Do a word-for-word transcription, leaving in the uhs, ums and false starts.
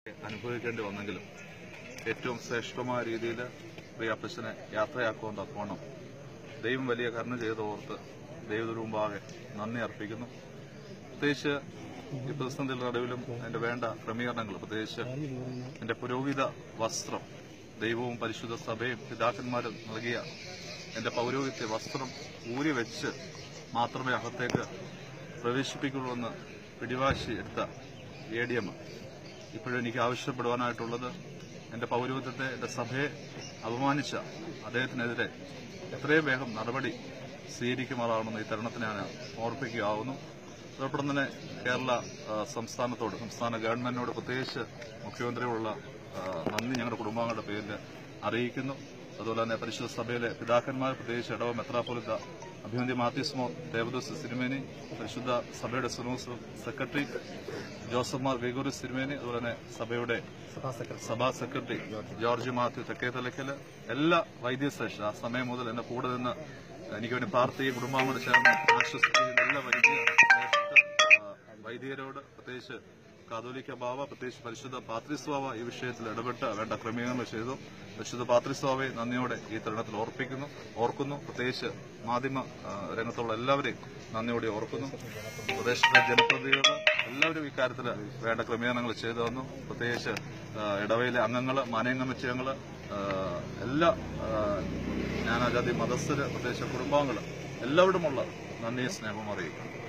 അനുഭവിക്കേണ്ടി വന്നെങ്കിലും ഏറ്റവും ശ്രേഷ്ഠമായ രീതിയിൽ പ്രിയപ്പച്ചനെ യാത്രയാക്കുവാൻ തക്കവണ്ണം ദൈവം വലിയ കരുണ ചെയ്ത് ഓർത്ത് ദൈവത്തിനു മുമ്പാകെ നന്ദി അർപ്പിക്കുന്നു. പ്രത്യേകിച്ച് ഈ പ്രതിസന്ധിയുടെ നടുവിലും അതിന്റെ വേണ്ട ക്രമീകരണങ്ങൾ, പ്രത്യേകിച്ച് എന്റെ പുരോഹിത വസ്ത്രം ദൈവവും പരിശുദ്ധ സഭയും പിതാക്കന്മാരും നൽകിയ എന്റെ പൌരോഹിത്യ വസ്ത്രം ഊരി വെച്ച് മാത്രമേ അകത്തേക്ക് പ്രവേശിപ്പിക്കുള്ളൂ എന്ന് പിടിവാശി എടുത്ത എ ഡി എം ഇപ്പോഴും എനിക്ക് ആവശ്യപ്പെടുവാനായിട്ടുള്ളത് എന്റെ പൌരോഹിത്യത്തെ, എന്റെ സഭയെ അപമാനിച്ച അദ്ദേഹത്തിനെതിരെ എത്രയും വേഗം നടപടി സ്വീകരിക്കുമാറാണെന്ന് ഈ തരുണത്തിന് ഞാൻ ഓർപ്പിക്കുകയാവുന്നു. അതോടൊപ്പം തന്നെ കേരള സംസ്ഥാനത്തോട്, സംസ്ഥാന ഗവൺമെന്റിനോട്, പ്രത്യേകിച്ച് മുഖ്യമന്ത്രിയോടുള്ള നന്ദി ഞങ്ങളുടെ കുടുംബാംഗങ്ങളുടെ പേരിൽ അറിയിക്കുന്നു. അതുപോലെ തന്നെ പരിശുദ്ധ സഭയിലെ പിതാക്കന്മാർ, പ്രത്യേകിച്ച് ഇടവ മെത്രാപ്പൊലീത്ത അഭിമന്യ മാത്യൂസ് മോർ ദേവദാസ് തിരുമേനി, പരിശുദ്ധ സഭയുടെ സുനോസ് സെക്രട്ടറി ജോസഫ് മാർ ഗ്രിഗോറിയസ് തിരുമേനി, അതുപോലെ തന്നെ സഭയുടെ സഭാ സെക്രട്ടറി ജോർജി മാത്യു തെക്കേത്തലയ്ക്കൽ, എല്ലാ വൈദ്യശ്രേഷ്ഠ ആ സമയം മുതൽ എന്നെ കൂടെ നിന്ന് എനിക്ക് വേണ്ടി പ്രാർത്ഥിക്കുകയും കുടുംബാംഗങ്ങളോട് ചേർന്ന് ആശ്വസിക്കുകയും എല്ലാ വൈദ്യ വൈദികരോട്, പ്രത്യേകിച്ച് കാതോലിക്ക ബാവ, പ്രത്യേകിച്ച് പരിശുദ്ധ പാത്രിസ്വാവ ഈ വിഷയത്തിൽ ഇടപെട്ട് വേണ്ട ക്രമീകരണങ്ങൾ ചെയ്തു. പരിശുദ്ധ പാത്രിസ്വാവയെ നന്ദിയോടെ ഈ തരുണത്തിൽ ഓർപ്പിക്കുന്നു ഓർക്കുന്നു പ്രത്യേകിച്ച് മാധ്യമ രംഗത്തുള്ള എല്ലാവരെയും നന്ദിയോടെ ഓർക്കുന്നു. പ്രദേശത്തെ ജനപ്രതിനിധികൾ എല്ലാവരും ഇക്കാര്യത്തിൽ വേണ്ട ക്രമീകരണങ്ങൾ ചെയ്തു തന്നു. പ്രത്യേകിച്ച് ഇടവയിലെ അംഗങ്ങൾ, മാനേജിംഗ് കമ്മിറ്റി അംഗങ്ങൾ, എല്ലാ നാനാജാതി മതസ്ഥര്, പ്രത്യേകിച്ച് കുടുംബാംഗങ്ങൾ എല്ലാവരുമുള്ള നന്ദിയും സ്നേഹവും അറിയിക്കുന്നു.